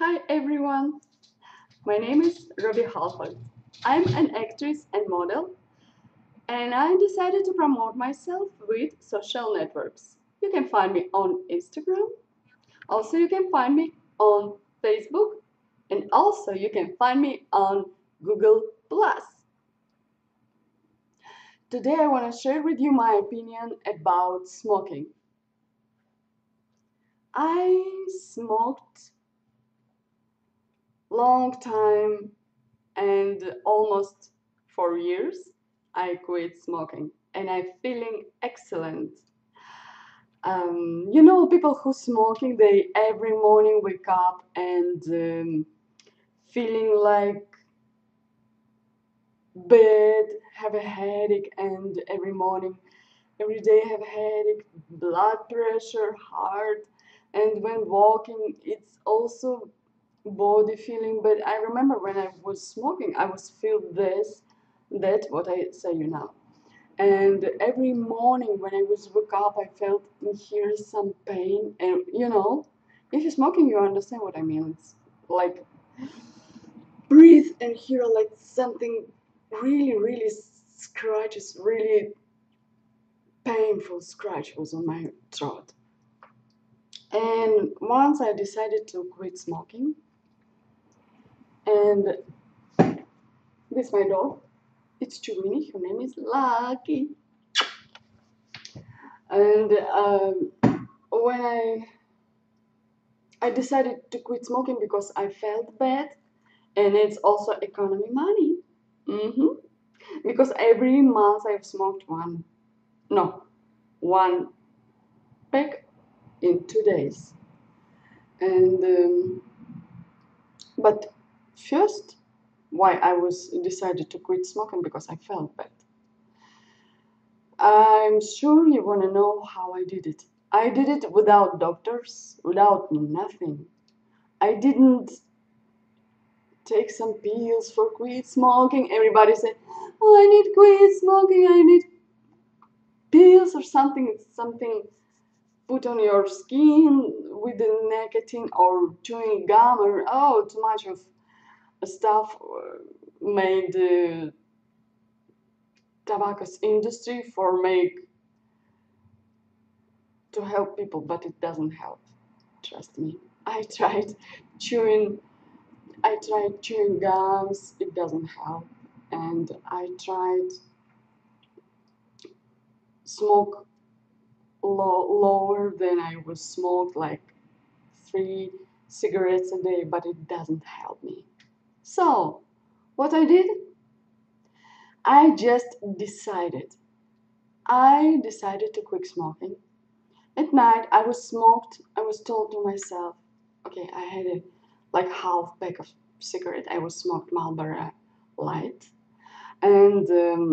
Hi everyone, my name is Robi Hallford. I'm an actress and model, and I decided to promote myself with social networks. You can find me on Instagram, also, you can find me on Facebook, and also, you can find me on Google. Today, I want to share with you my opinion about smoking. I smoked long time and almost 4 years I quit smoking and I'm feeling excellent. People who smoking, they every morning wake up and feeling like bad, have a headache, and every day have a headache, blood pressure, heart, and when walking, it's also body feeling. But I remember when I was smoking, I was feel that what I say you now. And every morning when I was wake up, I felt in here some pain. And if you're smoking, you understand what I mean. It's like breathe and hear like something really, really scratches, really painful scratch was on my throat. And once I decided to quit smoking, and this is my dog. It's Chubini. Her name is Lucky. And when I decided to quit smoking because I felt bad, and it's also economy money. hmm Because every month I've smoked one pack in 2 days, and but first, why I was decided to quit smoking because I felt bad. I'm sure you want to know how I did it. I did it without doctors, without nothing. I didn't take some pills for quit smoking. Everybody said, "Oh, I need quit smoking. I need pills or something." It's something put on your skin with the nicotine or chewing gum or too much of stuff made the tobacco industry for make to help people, but it doesn't help. Trust me. I tried chewing. I tried chewing gums. It doesn't help, and I tried smoke lower than I was smoked, like 3 cigarettes a day, but it doesn't help me. So, what I did, I just decided. I decided to quit smoking. At night, I was smoked. I was told to myself, okay, I had a like half pack of cigarette. I was smoked Marlboro Light, and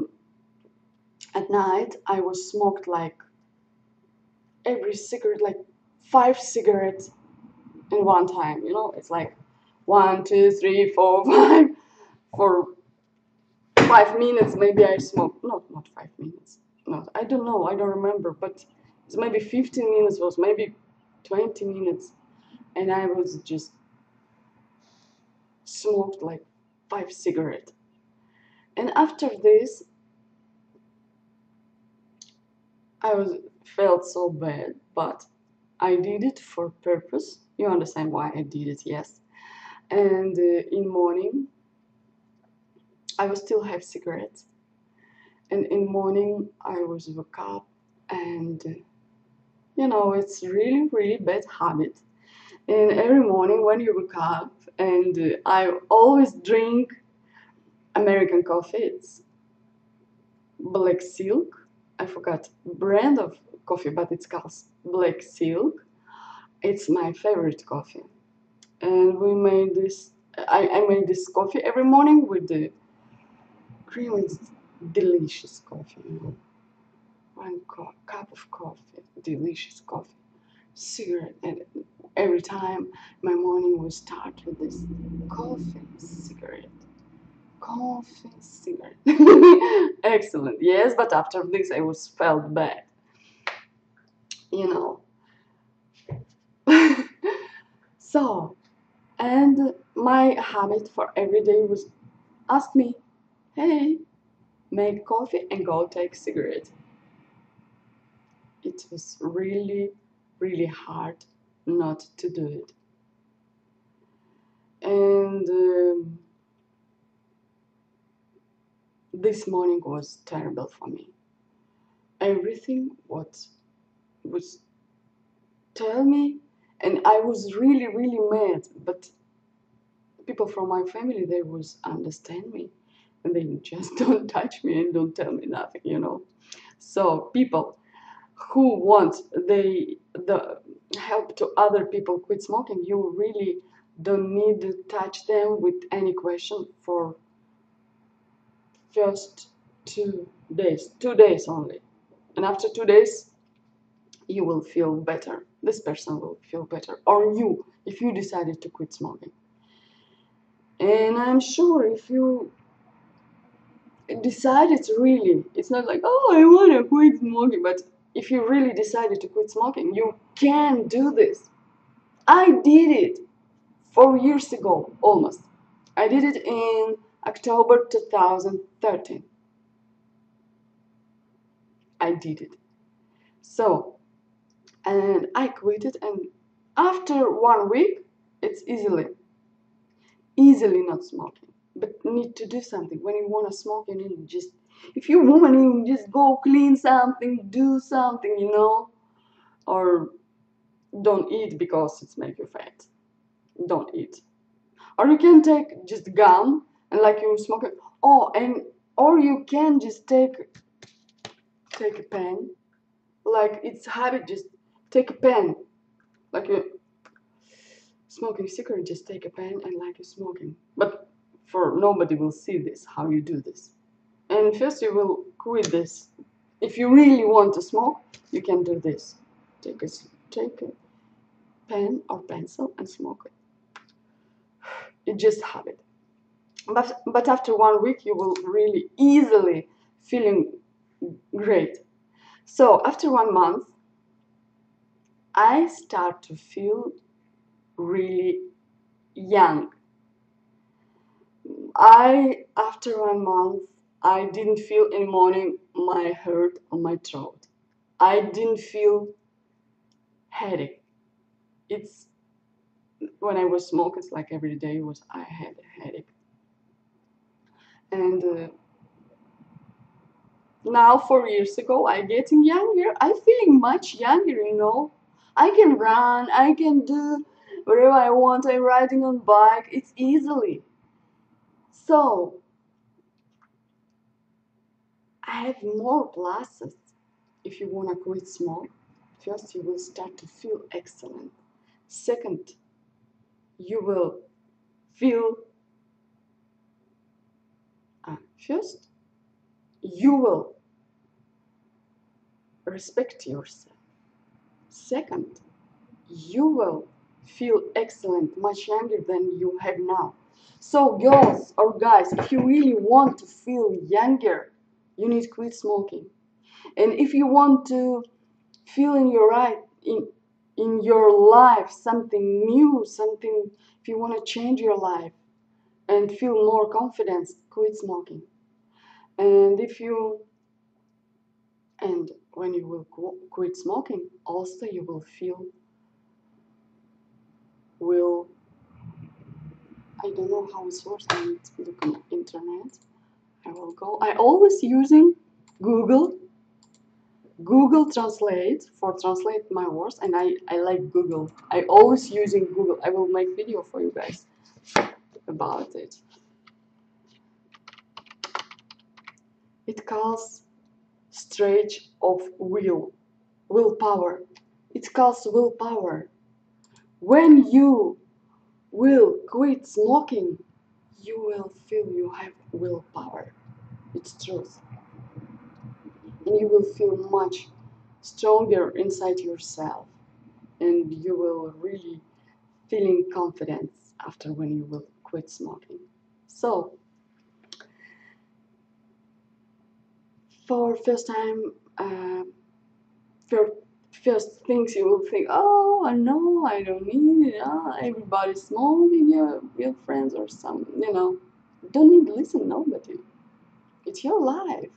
at night I was smoked like every cigarette, like 5 cigarettes in one time. It's like 1, 2, 3, 4, 5 for 5 minutes. Maybe I smoked not 5 minutes. No, I don't know. I don't remember, but it's maybe 15 minutes. Was maybe 20 minutes, and I was just smoked like 5 cigarettes. And after this, I was felt so bad, but I did it for purpose. You understand why I did it, yes. And in morning, I will still have cigarettes. And in morning, I was wake up, and it's really, really bad habit. And every morning when you wake up, and I always drink American coffee. It's Black Silk. I forgot brand of coffee, but it's called Black Silk. It's my favorite coffee. And we made this. I made this coffee every morning with the cream. It's delicious coffee. One cup of coffee, delicious coffee, cigarette, and every time my morning will start with this coffee, cigarette, coffee, cigarette. Excellent, yes, but after this I was felt bad, you know. So And my habit for every day was ask me, hey, make coffee and go take cigarette. It was really, really hard not to do it. And this morning was terrible for me. Everything what was tell me, and I was really, really mad. But people from my family, they was understand me, and they just don't touch me and don't tell me nothing, you know. So people who want the help to other people quit smoking, you really don't need to touch them with any question for first 2 days, 2 days only. And after 2 days, you will feel better. This person will feel better. Or you, if you decided to quit smoking. And I'm sure if you decided to really, it's not like, oh, I want to quit smoking, but if you really decided to quit smoking, you can do this. I did it 4 years ago, almost. I did it in October 2013. I did it. So, and I quit it, and after 1 week, it's easily not smoking. But need to do something. When you want to smoke, you need to just, if you're a woman, you just go clean something, do something, you know, or don't eat because it's make you fat. Don't eat. Or you can take just gum and like you smoke it. Oh, and or you can just take a pen, like it's habit. Just take a pen, like you smoking cigarette. Just take a pen and like you smoking. But for nobody will see this how you do this. And first you will quit this. If you really want to smoke, you can do this. Take a pen or pencil and smoke it. It's just habit. But after 1 week, you will really easily feeling great. So after 1 month, I start to feel really young. After 1 month, I didn't feel in the morning my hurt on my throat. I didn't feel headache. It's when I was smoking, it's like every day was I had a headache. And now 4 years ago, I getting younger. I feeling much younger, you know. I can run. I can do whatever I want. I'm riding on bike. It's easily. So I have more pluses. If you wanna quit smoke, first you will start to feel excellent. Second, you will feel. First, you will respect yourself. Second, you will feel excellent, much younger than you have now. So, girls or guys, if you really want to feel younger, you need to quit smoking. And if you want to feel in your right in your life something new, something, if you want to change your life and feel more confidence, quit smoking. And if you and when you will quit smoking, also you will feel will I don't know how it works. I need to look on internet. I will go. I always using Google. Google Translate for translate my words, and I like Google. I always using Google. I will make video for you guys about it. It calls stretch of willpower. It calls willpower. When you will quit smoking, you will feel you have willpower. It's truth. And you will feel much stronger inside yourself. And you will really feeling confidence after when you will quit smoking. So, for first time, for first things you will think, oh no, I don't need it. Everybody's smoking, your friends or some, don't need to listen nobody. It's your life,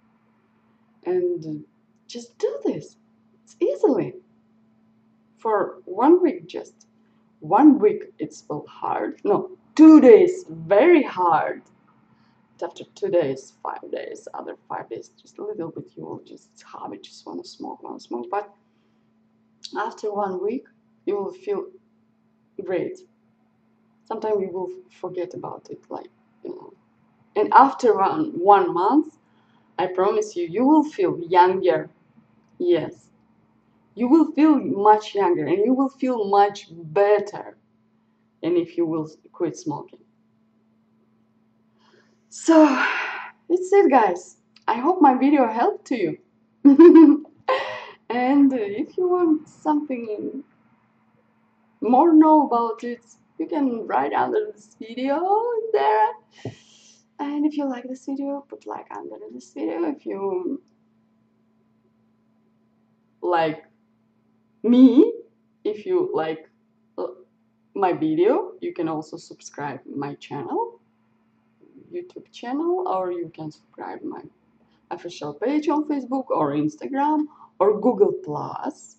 and just do this. It's easily for 1 week. Just 1 week, it's well hard. No, 2 days, very hard. After 2 days, 5 days, other 5 days, just a little bit, you will just habit, just want to smoke. But after 1 week, you will feel great. Sometimes you will forget about it, like, And after one month, I promise you, you will feel younger. Yes, you will feel much younger, and you will feel much better. And if you will quit smoking. So that's it, guys. I hope my video helped to you. And if you want something more know about it, you can write under this video there. And if you like this video, put like under this video. If you like me, if you like my video, you can also subscribe my channel, YouTube channel, or you can subscribe my official page on Facebook or Instagram or Google Plus.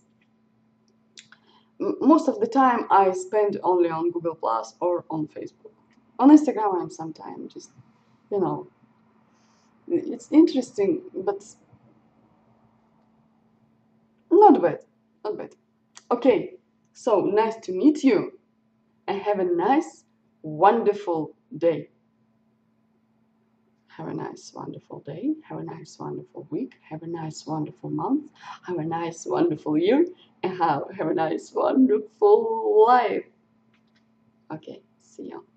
Most of the time I spend only on Google Plus or on Facebook. On Instagram I'm sometimes just, it's interesting, but not bad, not bad. Okay, so nice to meet you, and have a nice, wonderful day. Have a nice, wonderful day. Have a nice, wonderful week. Have a nice, wonderful month. Have a nice, wonderful year. And have a nice, wonderful life. Okay, see you.